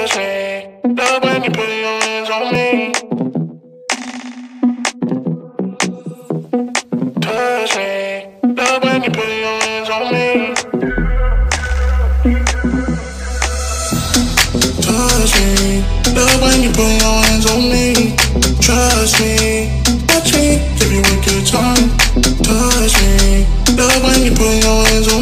Touch me, love when you put your hands on me. Touch me, love when you put your hands on me. Touch me, love when you put your hands on me. Trust me, touch me, give you a good time. Touch me, love when you put your hands on me.